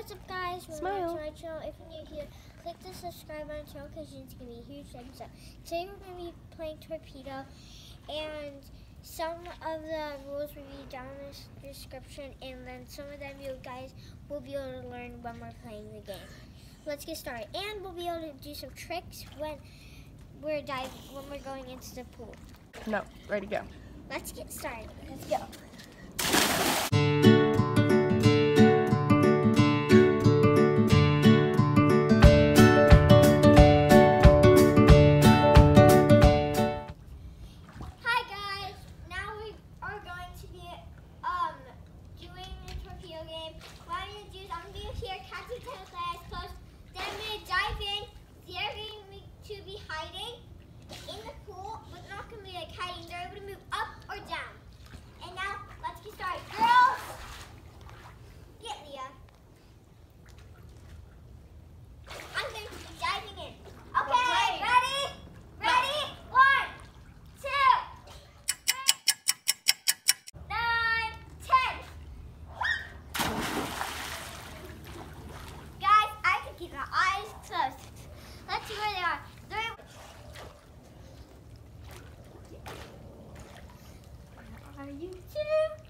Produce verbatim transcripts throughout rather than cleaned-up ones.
What's up, guys? Welcome Smile. back to my channel. If you're new here, click the subscribe button channel because it's going to be a huge episode. Today we're going to be playing Torpedo, and some of the rules will be down in the description, and then some of them you guys will be able to learn when we're playing the game. Let's get started, and we'll be able to do some tricks when we're diving, when we're going into the pool. No, ready to go. Let's get started. Let's go. Are you too?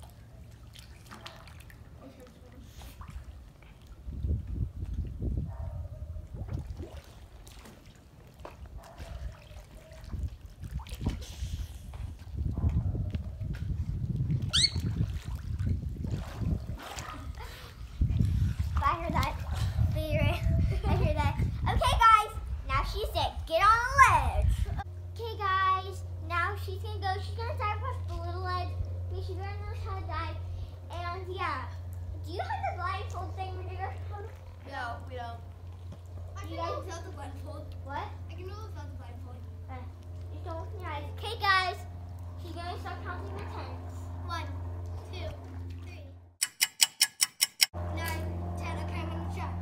I heard that. I heard that. Okay, guys. Now she said, get on the ledge. Okay, guys. Now she's gonna go. She's gonna dive off the little ledge. She's gonna know how to dive. And yeah, do you have the blindfold thing, Rodrigo? No, we don't. I can know without the blindfold. What? I can know without the blindfold. Uh, just don't open your eyes. Okay, guys. She's gonna start counting to ten. One, two, three, nine, ten. Okay, I'm gonna try.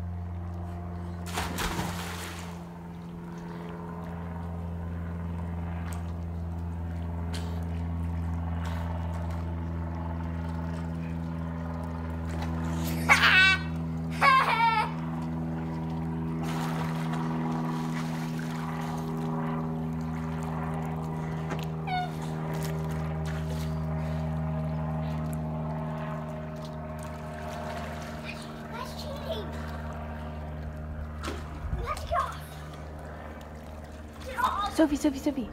Sophie, Sophie, Sophie.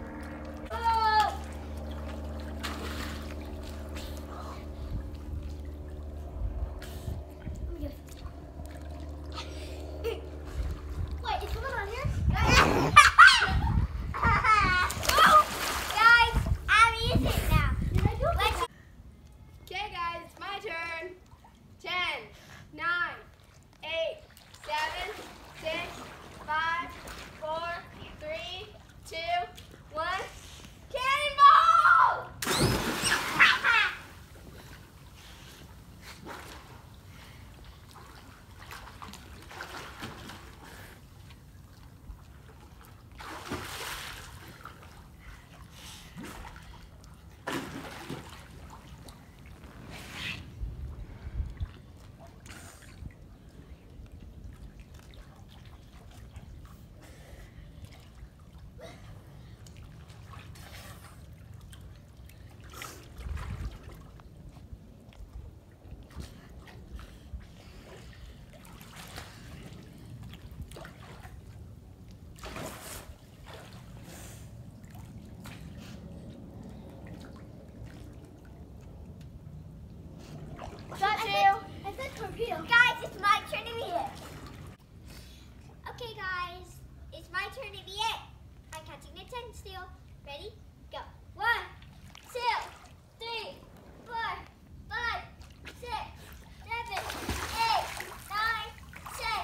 Wait, is someone on here? Guys, I'm using it now. Let's Okay, guys, it's my turn. Ten, nine, eight, seven, six, five, four, three, two, one. Cannonball! Got you. I said torpedo. Guys, it's my turn to be it. Okay, guys, it's my turn to be it. I'm counting to ten still. Ready? Go. One, two, three, four, five, six, seven, eight, nine, ten.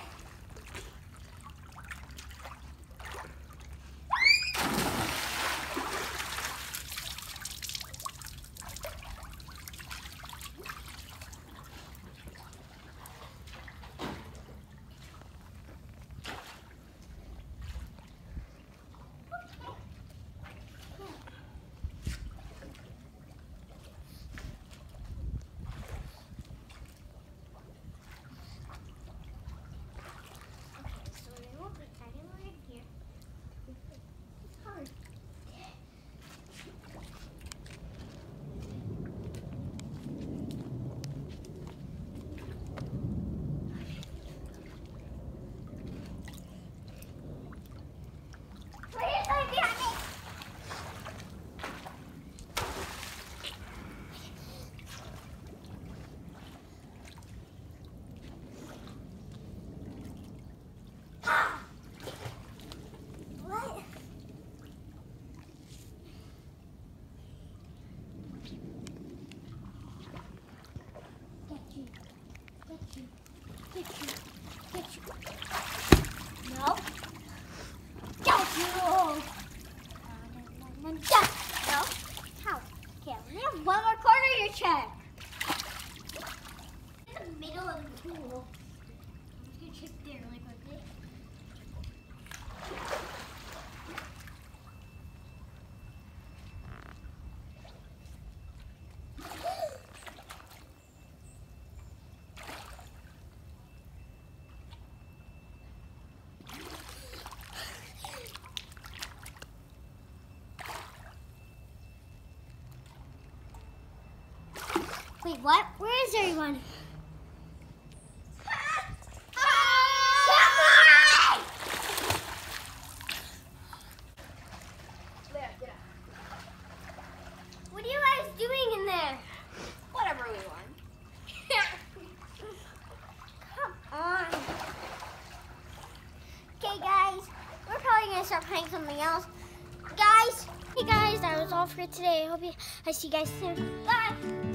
Get you. Get you. No. Don't you. No. How? Okay, we have one more corner of your chair. In the middle of the pool. I'm just gonna check there really quickly. Wait, what? Where is everyone? What are you guys doing in there? Whatever we want. Come on. Okay, guys, we're probably gonna start playing something else. Guys, hey guys, that was all for today. I hope you, I see you guys soon. Bye.